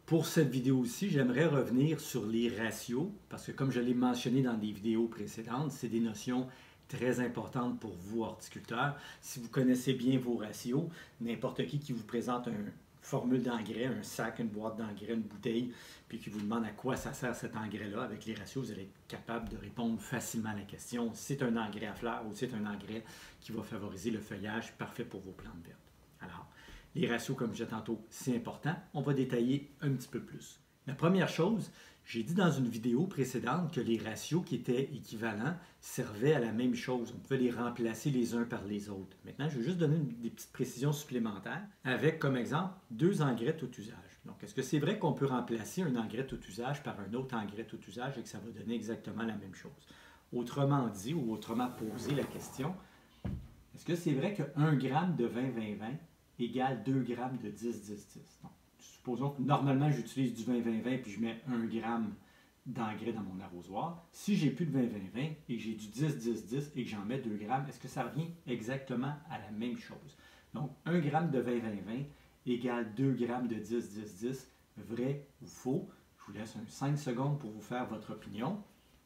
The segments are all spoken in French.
Pour cette vidéo-ci, j'aimerais revenir sur les ratios, parce que comme je l'ai mentionné dans des vidéos précédentes, c'est des notions très importantes pour vous, horticulteurs. Si vous connaissez bien vos ratios, n'importe qui vous présente une formule d'engrais, un sac, une boîte d'engrais, une bouteille, puis qui vous demande à quoi ça sert cet engrais-là, avec les ratios, vous allez être capable de répondre facilement à la question. Si c'est un engrais à fleurs ou si c'est un engrais qui va favoriser le feuillage, parfait pour vos plantes vertes. Alors, les ratios, comme je disais tantôt, c'est important. On va détailler un petit peu plus. La première chose, j'ai dit dans une vidéo précédente que les ratios qui étaient équivalents servaient à la même chose. On pouvait les remplacer les uns par les autres. Maintenant, je vais juste donner des petites précisions supplémentaires avec, comme exemple, 2 engrais tout usage. Donc, est-ce que c'est vrai qu'on peut remplacer un engrais tout usage par un autre engrais tout usage et que ça va donner exactement la même chose? Autrement dit, ou autrement posé la question, est-ce que c'est vrai que 1 gramme de 20-20-20 égale 2 grammes de 10-10-10? Donc, supposons que normalement j'utilise du 20-20-20 puis je mets 1 gramme d'engrais dans mon arrosoir. Si j'ai plus de 20-20-20 et que j'ai du 10-10-10 et que j'en mets 2 grammes, est-ce que ça revient exactement à la même chose? Donc, 1 gramme de 20-20-20 égale 2 grammes de 10-10-10. Vrai ou faux? Je vous laisse 5 secondes pour vous faire votre opinion.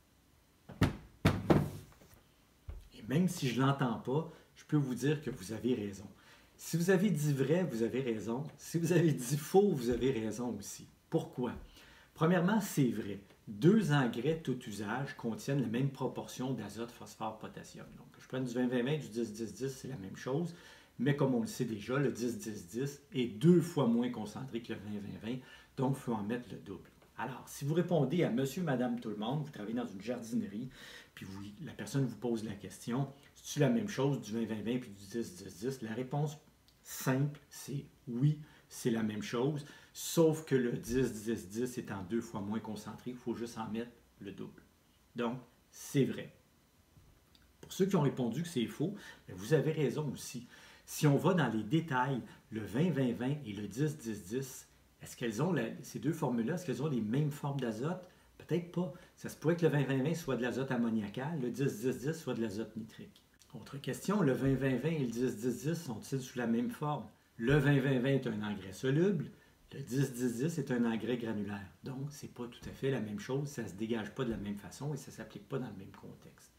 Et même si je ne l'entends pas, je peux vous dire que vous avez raison. Si vous avez dit vrai, vous avez raison. Si vous avez dit faux, vous avez raison aussi. Pourquoi? Premièrement, c'est vrai. 2 engrais tout usage contiennent la même proportion d'azote, phosphore, potassium. Donc, je prends du 20-20-20, du 10-10-10, c'est la même chose. Mais comme on le sait déjà, le 10-10-10 est 2 fois moins concentré que le 20-20-20, donc il faut en mettre le double. Alors, si vous répondez à monsieur, madame, tout le monde, vous travaillez dans une jardinerie, puis la personne vous pose la question, c'est-tu la même chose du 20-20-20 puis du 10-10-10? La réponse simple, c'est oui, c'est la même chose, sauf que le 10-10-10 étant 2 fois moins concentré, il faut juste en mettre le double. Donc, c'est vrai. Pour ceux qui ont répondu que c'est faux, vous avez raison aussi. Si on va dans les détails, le 20-20-20 et le 10-10-10, est-ce qu'elles ont, ces deux formules-là, est-ce qu'elles ont les mêmes formes d'azote? Peut-être pas. Ça se pourrait que le 20-20-20 soit de l'azote ammoniacal, le 10-10-10 soit de l'azote nitrique. Autre question, le 20-20-20 et le 10-10-10 sont-ils sous la même forme? Le 20-20-20 est un engrais soluble, le 10-10-10 est un engrais granulaire. Donc, ce n'est pas tout à fait la même chose, ça ne se dégage pas de la même façon et ça ne s'applique pas dans le même contexte.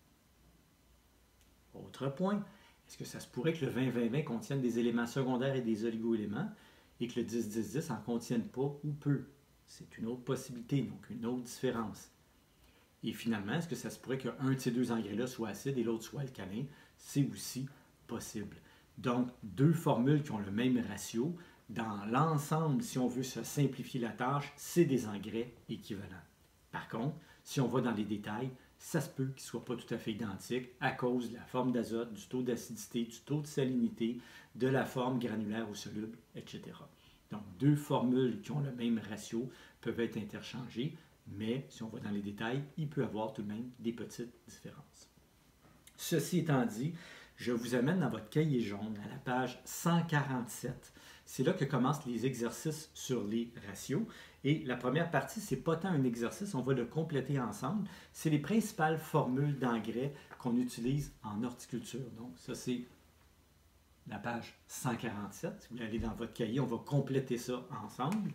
Autre point, est-ce que ça se pourrait que le 20-20-20 contienne des éléments secondaires et des oligo-éléments et que le 10-10-10 n'en contienne pas ou peu? C'est une autre possibilité, donc une autre différence. Et finalement, est-ce que ça se pourrait qu'un de ces 2 engrais-là soit acide et l'autre soit alcalin? C'est aussi possible. Donc, 2 formules qui ont le même ratio. Dans l'ensemble, si on veut se simplifier la tâche, c'est des engrais équivalents. Par contre, si on va dans les détails, ça se peut qu'ils ne soient pas tout à fait identiques à cause de la forme d'azote, du taux d'acidité, du taux de salinité, de la forme granulaire ou soluble, etc. Donc, 2 formules qui ont le même ratio peuvent être interchangées, mais si on va dans les détails, il peut y avoir tout de même des petites différences. Ceci étant dit, je vous amène dans votre cahier jaune à la page 147. C'est là que commencent les exercices sur les ratios. Et la première partie, ce n'est pas tant un exercice, on va le compléter ensemble. C'est les principales formules d'engrais qu'on utilise en horticulture. Donc, ça, c'est la page 147. Si vous voulez aller dans votre cahier, on va compléter ça ensemble.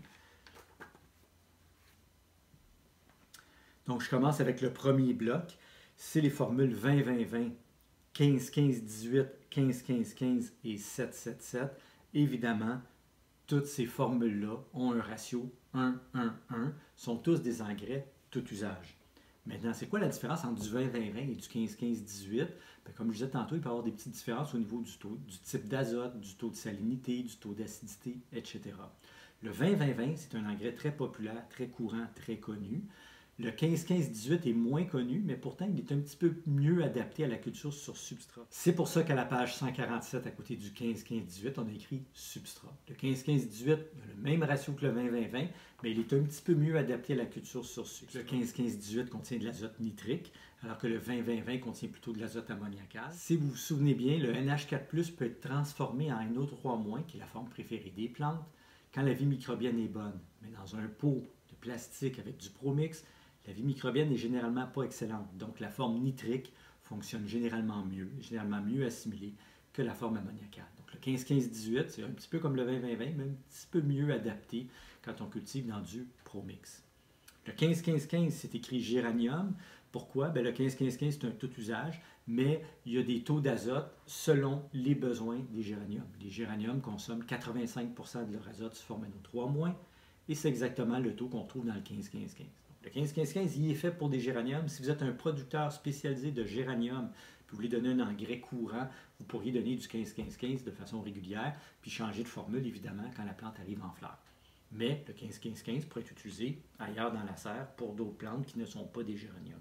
Donc, je commence avec le premier bloc. C'est les formules 20-20-20, 15-15-18, 15-15-15 et 7-7-7. Évidemment, toutes ces formules-là ont un ratio 1-1-1, sont tous des engrais tout usage. Maintenant, c'est quoi la différence entre du 20-20-20 et du 15-15-18? Bien, comme je disais tantôt, il peut y avoir des petites différences au niveau du type d'azote, du taux de salinité, du taux d'acidité, etc. Le 20-20-20, c'est un engrais très populaire, très courant, très connu. Le 15-15-18 est moins connu, mais pourtant il est un petit peu mieux adapté à la culture sur substrat. C'est pour ça qu'à la page 147, à côté du 15-15-18, on a écrit substrat. Le 15-15-18 a le même ratio que le 20-20-20, mais il est un petit peu mieux adapté à la culture sur substrat. Le 15-15-18 contient de l'azote nitrique, alors que le 20-20-20 contient plutôt de l'azote ammoniacal. Si vous vous souvenez bien, le NH4+, peut être transformé en NO3-, qui est la forme préférée des plantes, quand la vie microbienne est bonne. Mais dans un pot de plastique avec du Promix, la vie microbienne n'est généralement pas excellente, donc la forme nitrique fonctionne généralement mieux assimilée que la forme ammoniacale. Donc Le 15-15-18, c'est un petit peu comme le 20-20-20, mais un petit peu mieux adapté quand on cultive dans du ProMix. Le 15-15-15, c'est écrit géranium. Pourquoi? Bien, le 15-15-15, c'est un tout usage, mais il y a des taux d'azote selon les besoins des géraniums. Les géraniums consomment 85% de leur azote sous forme NO3-, et c'est exactement le taux qu'on trouve dans le 15-15-15. Le 15-15-15, il est fait pour des géraniums. Si vous êtes un producteur spécialisé de géranium, puis vous voulez donner un engrais courant, vous pourriez donner du 15-15-15 de façon régulière, puis changer de formule, évidemment, quand la plante arrive en fleur. Mais le 15-15-15 pourrait être utilisé ailleurs dans la serre pour d'autres plantes qui ne sont pas des géraniums.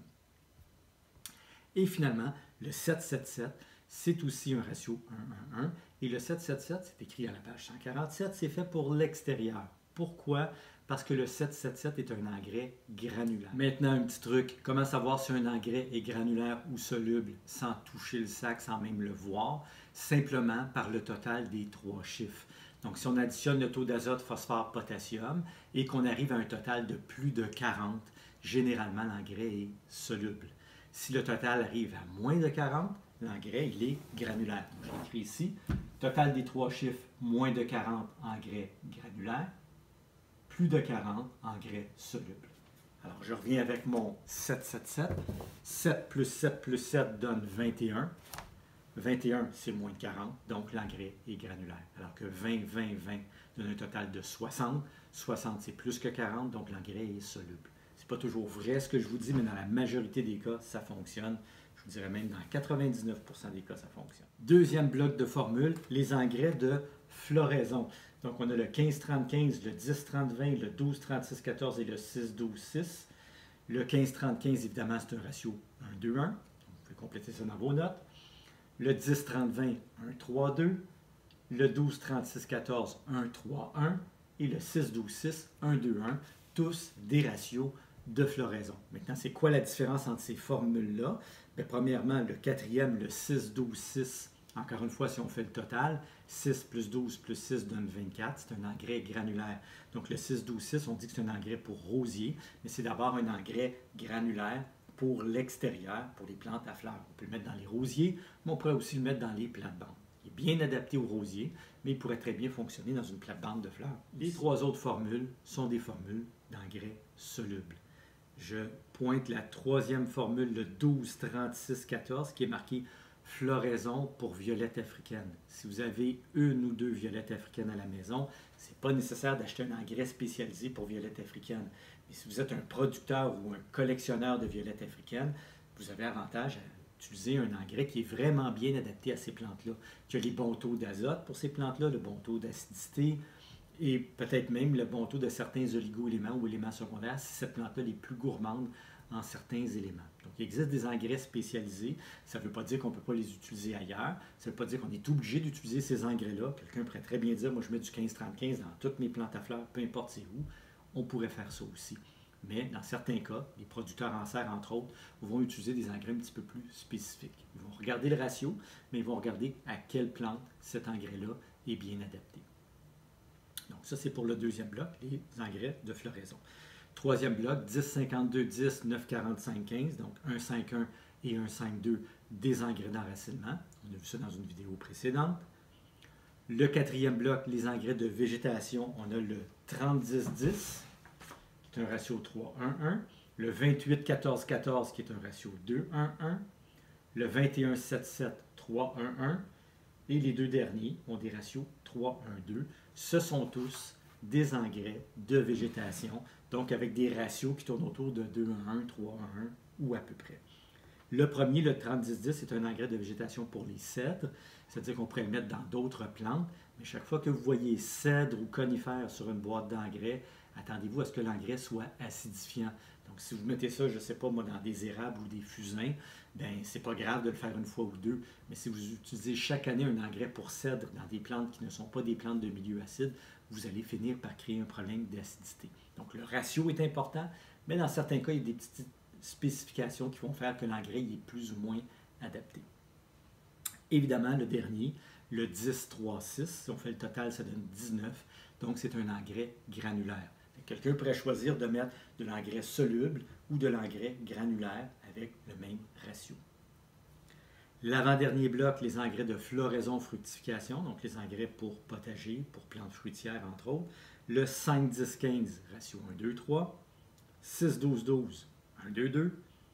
Et finalement, le 7-7-7, c'est aussi un ratio 1-1-1. Et le 7-7-7, c'est écrit à la page 147, c'est fait pour l'extérieur. Pourquoi? Parce que le 7-7-7 est un engrais granulaire. Maintenant, un petit truc. Comment savoir si un engrais est granulaire ou soluble sans toucher le sac, sans même le voir? Simplement par le total des trois chiffres. Donc, si on additionne le taux d'azote, phosphore, potassium et qu'on arrive à un total de plus de 40, généralement, l'engrais est soluble. Si le total arrive à moins de 40, l'engrais, il est granulaire. J'ai écrit ici, total des trois chiffres, moins de 40, engrais granulaire. Plus de 40, engrais soluble. Alors, je reviens avec mon 7-7-7. 7 plus 7 plus 7 donne 21. 21, c'est moins de 40, donc l'engrais est granulaire. Alors que 20, 20, 20 donne un total de 60. 60, c'est plus que 40, donc l'engrais est soluble. Ce n'est pas toujours vrai ce que je vous dis, mais dans la majorité des cas, ça fonctionne. Je vous dirais même dans 99% des cas, ça fonctionne. Deuxième bloc de formule, les engrais de floraison. Donc, on a le 15-30-15, le 10-30-20, le 12-36-14 et le 6-12-6. Le 15-30-15, évidemment, c'est un ratio 1-2-1. Vous pouvez compléter ça dans vos notes. Le 10-30-20, 1-3-2. Le 12-36-14, 1-3-1. Et le 6-12-6, 1-2-1. Tous des ratios de floraison. Maintenant, c'est quoi la différence entre ces formules-là? Bien, premièrement, le quatrième, le 6-12-6, encore une fois, si on fait le total, 6 plus 12 plus 6 donne 24. C'est un engrais granulaire. Donc, le 6-12-6, on dit que c'est un engrais pour rosier, mais c'est d'abord un engrais granulaire pour l'extérieur, pour les plantes à fleurs. On peut le mettre dans les rosiers, mais on pourrait aussi le mettre dans les plates-bandes. Il est bien adapté aux rosiers, mais il pourrait très bien fonctionner dans une plate-bande de fleurs. Les trois autres formules sont des formules d'engrais solubles. Je pointe la troisième formule, le 12-36-14, qui est marqué floraison pour violette africaine. Si vous avez une ou deux violettes africaines à la maison, ce n'est pas nécessaire d'acheter un engrais spécialisé pour violette africaine. Mais si vous êtes un producteur ou un collectionneur de violettes africaines, vous avez avantage à utiliser un engrais qui est vraiment bien adapté à ces plantes-là, qui a les bons taux d'azote pour ces plantes-là, le bon taux d'acidité, et peut-être même le bon taux de certains oligo-éléments ou éléments secondaires si cette plante-là est plus gourmande en certains éléments. Donc, il existe des engrais spécialisés. Ça ne veut pas dire qu'on ne peut pas les utiliser ailleurs. Ça ne veut pas dire qu'on est obligé d'utiliser ces engrais-là. Quelqu'un pourrait très bien dire, moi, je mets du 15-30-15 dans toutes mes plantes à fleurs, peu importe c'est où. On pourrait faire ça aussi. Mais dans certains cas, les producteurs en serre, entre autres, vont utiliser des engrais un petit peu plus spécifiques. Ils vont regarder le ratio, mais ils vont regarder à quelle plante cet engrais-là est bien adapté. Donc, ça, c'est pour le deuxième bloc, les engrais de floraison. Troisième bloc, 10-52-10, 9-45-15, donc 1-5-1 et 1-5-2, des engrais d'enracinement. On a vu ça dans une vidéo précédente. Le quatrième bloc, les engrais de végétation, on a le 30-10-10, qui est un ratio 3-1-1. Le 28-14-14, qui est un ratio 2-1-1. Le 21-7-7, 3-1-1. Et les deux derniers ont des ratios 3-1-2. Ce sont tous des engrais de végétation, donc avec des ratios qui tournent autour de 2-1-1, 3-1-1 ou à peu près. Le premier, le 30-10-10, c'est un engrais de végétation pour les cèdres, c'est-à-dire qu'on pourrait le mettre dans d'autres plantes, mais chaque fois que vous voyez cèdre ou conifère sur une boîte d'engrais, attendez-vous à ce que l'engrais soit acidifiant. Donc, si vous mettez ça, je ne sais pas moi, dans des érables ou des fusains, bien, c'est pas grave de le faire une fois ou deux. Mais si vous utilisez chaque année un engrais pour cèdre dans des plantes qui ne sont pas des plantes de milieu acide, vous allez finir par créer un problème d'acidité. Donc, le ratio est important, mais dans certains cas, il y a des petites spécifications qui vont faire que l'engrais est plus ou moins adapté. Évidemment, le dernier, le 10-3-6, si on fait le total, ça donne 19. Donc, c'est un engrais granulaire. Quelqu'un pourrait choisir de mettre de l'engrais soluble ou de l'engrais granulaire avec le même ratio. L'avant-dernier bloc, les engrais de floraison-fructification, donc les engrais pour potager, pour plantes fruitières, entre autres. Le 5-10-15, ratio 1-2-3. 6-12-12, 1-2-2.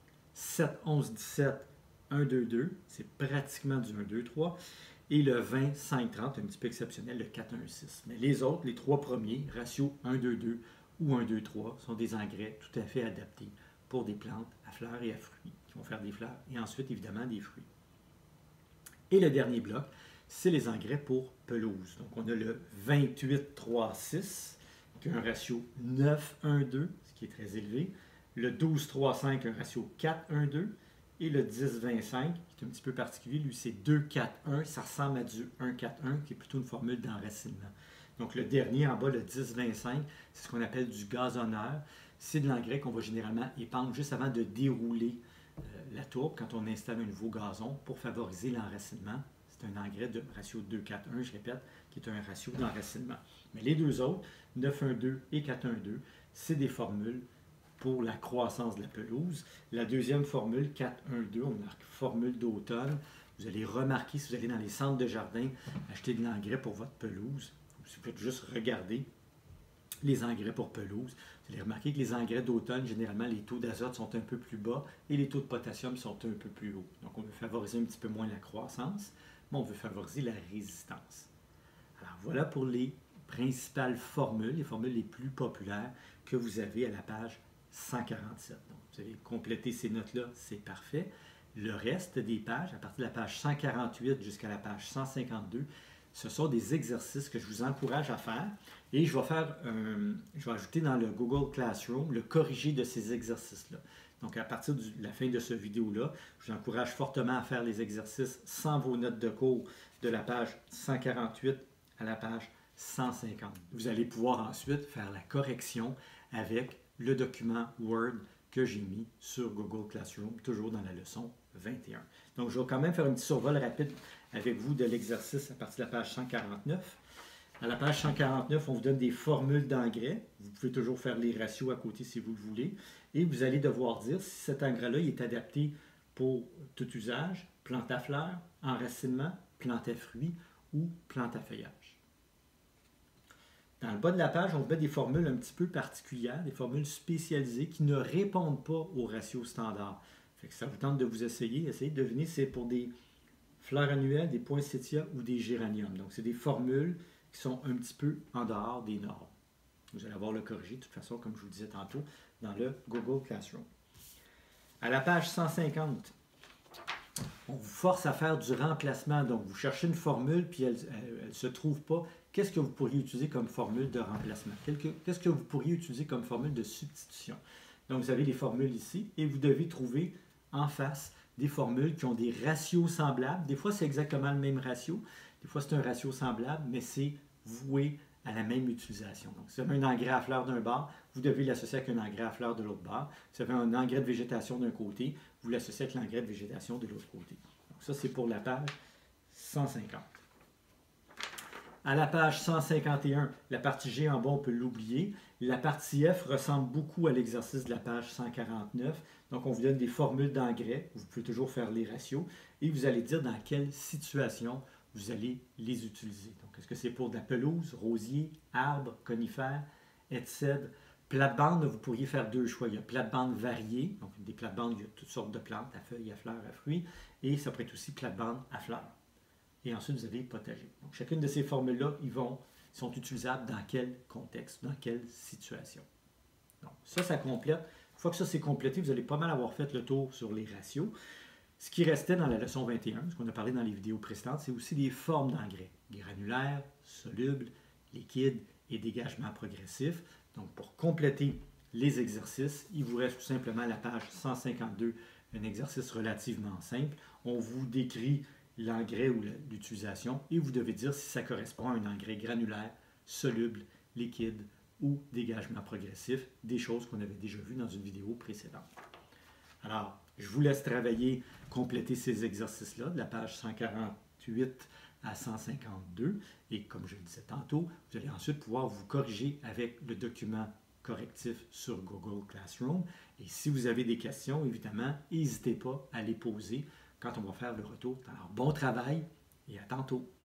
7-11-17, 1-2-2, c'est pratiquement du 1-2-3. Et le 20-5-30, un petit peu exceptionnel, le 4-1-6. Mais les autres, les trois premiers, ratio 1-2-2 ou 1-2-3, sont des engrais tout à fait adaptés pour des plantes à fleurs et à fruits, qui vont faire des fleurs et ensuite, évidemment, des fruits. Et le dernier bloc, c'est les engrais pour pelouse. Donc, on a le 28-3-6, qui a un ratio 9-1-2, ce qui est très élevé. Le 12-3-5, un ratio 4-1-2. Et le 10-25, qui est un petit peu particulier, lui, c'est 2-4-1. Ça ressemble à du 1-4-1, qui est plutôt une formule d'enracinement. Donc, le dernier en bas, le 10-25, c'est ce qu'on appelle du gazonneur. C'est de l'engrais qu'on va généralement épandre juste avant de dérouler la tourbe quand on installe un nouveau gazon pour favoriser l'enracinement. C'est un engrais de ratio 2-4-1, je répète, qui est un ratio d'enracinement. Mais les deux autres, 9-1-2 et 4-1-2, c'est des formules pour la croissance de la pelouse. La deuxième formule, 4-1-2, on marque formule d'automne. Vous allez remarquer, si vous allez dans les centres de jardin, acheter de l'engrais pour votre pelouse. Vous pouvez juste regarder les engrais pour pelouse. Vous allez remarquer que les engrais d'automne, généralement, les taux d'azote sont un peu plus bas et les taux de potassium sont un peu plus hauts. Donc, on veut favoriser un petit peu moins la croissance, mais on veut favoriser la résistance. Alors, voilà pour les principales formules, les formules les plus populaires que vous avez à la page 147. Donc, vous allez compléter ces notes-là, c'est parfait. Le reste des pages, à partir de la page 148 jusqu'à la page 152, ce sont des exercices que je vous encourage à faire. Et je vais ajouter dans le Google Classroom le corrigé de ces exercices-là. Donc, à partir de la fin de cette vidéo-là, je vous encourage fortement à faire les exercices sans vos notes de cours de la page 148 à la page 150. Vous allez pouvoir ensuite faire la correction avec le document Word que j'ai mis sur Google Classroom, toujours dans la leçon 21. Donc, je vais quand même faire un petit survol rapide avec vous de l'exercice à partir de la page 149. À la page 149, on vous donne des formules d'engrais. Vous pouvez toujours faire les ratios à côté si vous le voulez. Et vous allez devoir dire si cet engrais-là est adapté pour tout usage, plante à fleurs, enracinement, plante à fruits ou plante à feuillage. Dans le bas de la page, on vous met des formules un petit peu particulières, des formules spécialisées qui ne répondent pas au ratio standard. Fait que ça vous tente de vous essayer de deviner si c'est pour des fleurs annuelles, des poinsettias ou des géraniums. Donc, c'est des formules qui sont un petit peu en dehors des normes. Vous allez avoir le corrigé, de toute façon, comme je vous le disais tantôt, dans le Google Classroom. À la page 150, on vous force à faire du remplacement. Donc, vous cherchez une formule, puis elle ne se trouve pas. Qu'est-ce que vous pourriez utiliser comme formule de remplacement? Qu'est-ce que vous pourriez utiliser comme formule de substitution? Donc, vous avez les formules ici, et vous devez trouver en face des formules qui ont des ratios semblables. Des fois, c'est exactement le même ratio. Des fois, c'est un ratio semblable, mais c'est voué à la même utilisation. Donc, si vous avez un engrais à fleurs d'un bord, vous devez l'associer avec un engrais à fleurs de l'autre bord. Si vous avez un engrais de végétation d'un côté, vous l'associez avec l'engrais de végétation de l'autre côté. Donc, ça, c'est pour la page 150. À la page 151, la partie G en bas, on peut l'oublier. La partie F ressemble beaucoup à l'exercice de la page 149. Donc, on vous donne des formules d'engrais. Vous pouvez toujours faire les ratios. Et vous allez dire dans quelle situation vous allez les utiliser. Donc, est-ce que c'est pour de la pelouse, rosier, arbre, conifère, etc. Plate-bande, vous pourriez faire deux choix. Il y a plate-bande variée. Donc, des plates-bandes, il y a toutes sortes de plantes, à feuilles, à fleurs, à fruits. Et ça peut être aussi plate-bande à fleurs. Et ensuite, vous avez potager. Donc, chacune de ces formules-là, ils sont utilisables dans quel contexte, dans quelle situation. Donc, ça complète. Une fois que ça c'est complété, vous allez pas mal avoir fait le tour sur les ratios. Ce qui restait dans la leçon 21, ce qu'on a parlé dans les vidéos précédentes, c'est aussi les formes d'engrais. Granulaires, solubles, liquides et dégagement progressif. Donc, pour compléter les exercices, il vous reste tout simplement à la page 152, un exercice relativement simple. On vous décrit l'engrais ou l'utilisation et vous devez dire si ça correspond à un engrais granulaire, soluble, liquide ou dégagement progressif, des choses qu'on avait déjà vues dans une vidéo précédente. Alors, je vous laisse travailler, compléter ces exercices-là de la page 148 à 152 et comme je le disais tantôt, vous allez ensuite pouvoir vous corriger avec le document correctif sur Google Classroom et si vous avez des questions, évidemment, n'hésitez pas à les poser quand on va faire le retour. Alors, bon travail et à tantôt.